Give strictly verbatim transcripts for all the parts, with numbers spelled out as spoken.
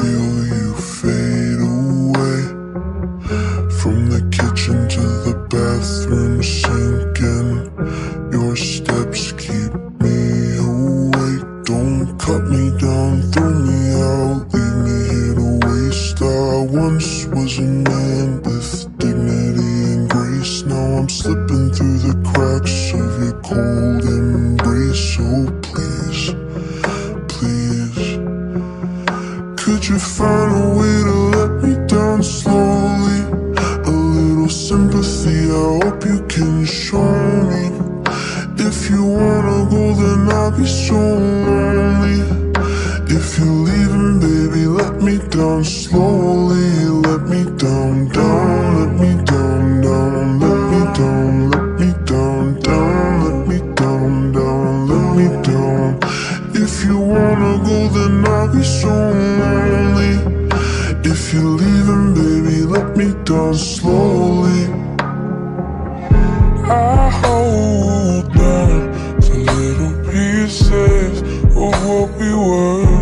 feel you fade away, from the kitchen to the bathroom sinking. Your steps keep me awake. Don't cut me down, throw me out, leave me here to waste. I once was a man with dignity and grace. Now I'm slipping through the cracks of your cold embrace. So please, please, could you find a way to let me down slowly? A little sympathy, I hope you can show me. If you wanna go, then I'll be so lonely. If you're leaving, baby, let me down slowly. Let me down, down, let me down, down, let me down, let me down, down, let me down, down, let me down. If you wanna go, then I'll be so lonely. If you're leaving, baby, let me down slowly. I hold on to little pieces of what we were.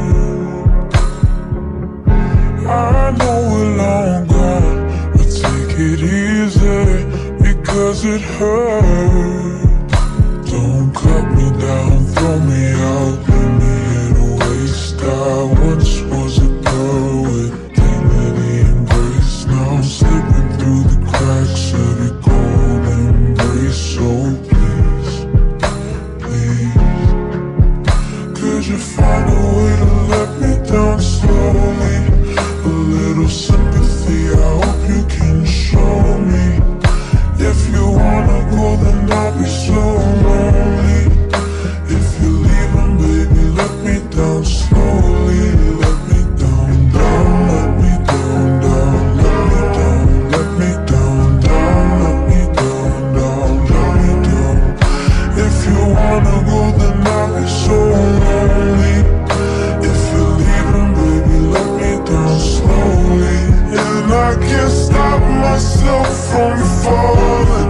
I know we're long gone, but take it easy because it hurts. Don't cut me down, throw me out, leave me here to waste. I once was a girl with dignity and grace. Now I'm slipping through the cracks of your cold embrace. So please, please, could you find a way to let me down slowly? A little sympathy, I hope you can show me. If you wanna go, then I'll be so lonely. If you're leaving, baby, let me down slowly. Let me down, down, let me down, down, let me down, let me down, down, let me down, down, let me down. If you wanna go, then I'll be so lonely. If you're leaving, baby, let me down slowly. And I can't stop myself from falling.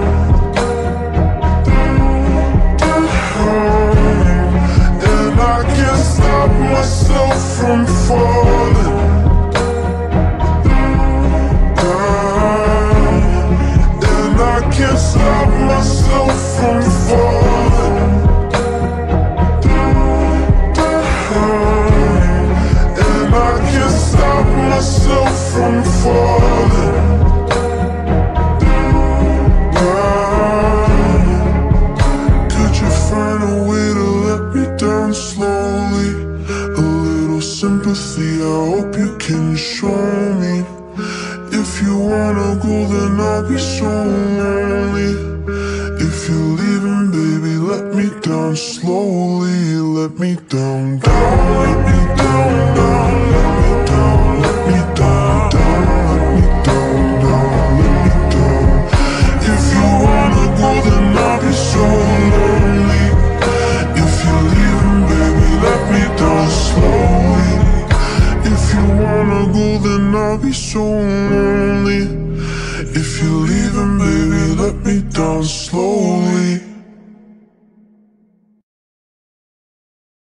And I can't stop myself from falling. And I can't stop myself from falling. And I can't stop myself from falling. Could you find a way to let me down slowly? A little sympathy, I hope you can show me. If you wanna go, then I'll be so lonely. If you're leaving, baby, let me down slowly. Let me down, down, let me down, down, let me down, let me down, down, let me down, down, let me down. If you wanna go, then I'll be so lonely. If you're leaving, baby, let me down slowly. If you wanna go, then I'll be so lonely. If you're leaving, baby, let me down slowly.